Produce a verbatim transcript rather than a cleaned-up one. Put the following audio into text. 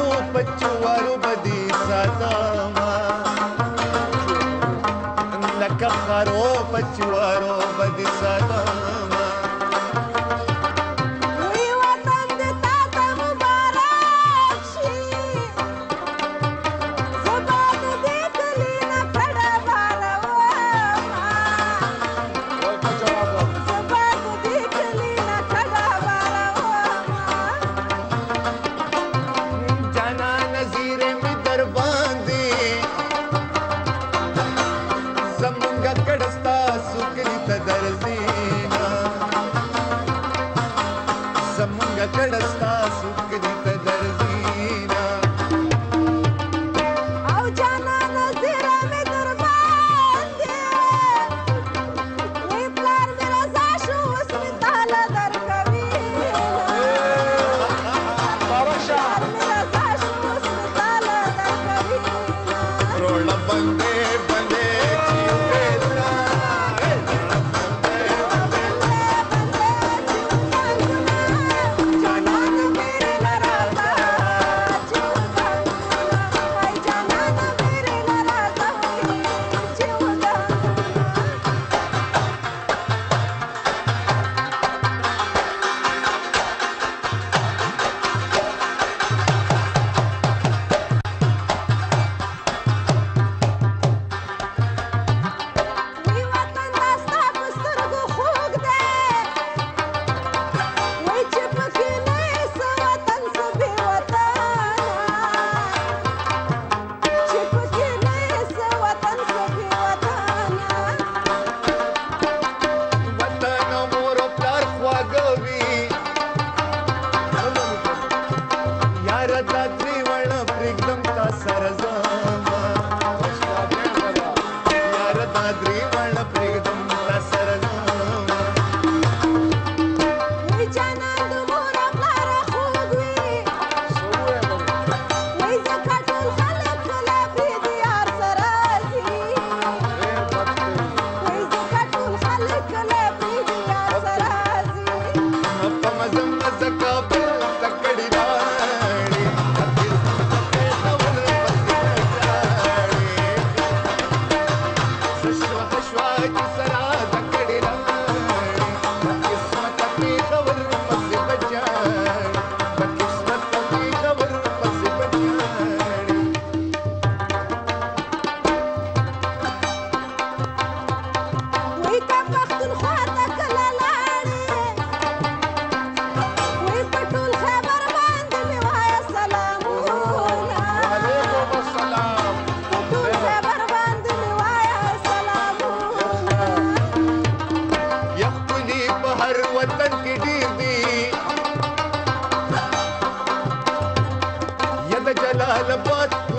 خرو پچوارو بدی ساتما لکه خرو پچوارو بدی ساتما وی وطن دې تا ته مبارک شي زبا د دې کلي نه کډه بارومه زبا د دې کلي نه کډه بارومه جانا نظیر می در باندې زمونږ کډستا سکری ته درځینا زمونږ کډستا سکری ته درځینا او جانا نظیره مې در باندې وی پلار مې رضا شو اوس مې تاله درکوي پلار مې رضا شو اوس مې تاله درکوي روړه بندې بندې چې وېلا جانان میرے لراتا چوغا ای جانان میرے لراتا چوغا وی وطن داستا په سترګو خوږ دی وی چې پکې نه یې څه وطن څه بې وطنه چې پکې نه یې څه وطن څه بې وطنه وطن مور او پلار خواږه وي یار دا تریوړه پرېږدم تا سره زما یار دا تریوړه پرېږدم تا سره زما وی جانان د مور او پلاره خوږ وي وی ځکه ټول خلک کله پرې د یار سره ځي وی ځکه ټول خلک کله پرې د یار سره ځي په مزه مزه کابل تکړی راړي ششوا ششوا کی سرا تکړی راړي قسمت په خبر پس بچاړي قسمت په خبر پس بچاړي وی که پښتونخوا ته کله لاړې وی په ټول خیبر باندې مې وایه سلامونه علیکم السلام په ټول خیبر باندې مې وایه سلامونه یخلی په هر وطن کې ډیر دي یا د جلال آباد